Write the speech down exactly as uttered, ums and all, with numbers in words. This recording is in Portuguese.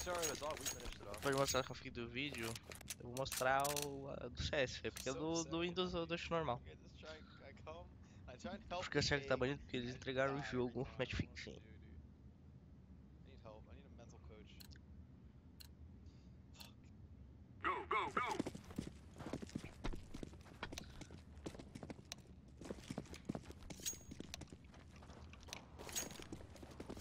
Pode mostrar que eu fiz do vídeo. Eu vou mostrar o a do C S, velho, porque é do, do Windows eu deixo normal. Porque eu achei que tá banido porque eles entregaram o jogo Match Fixing.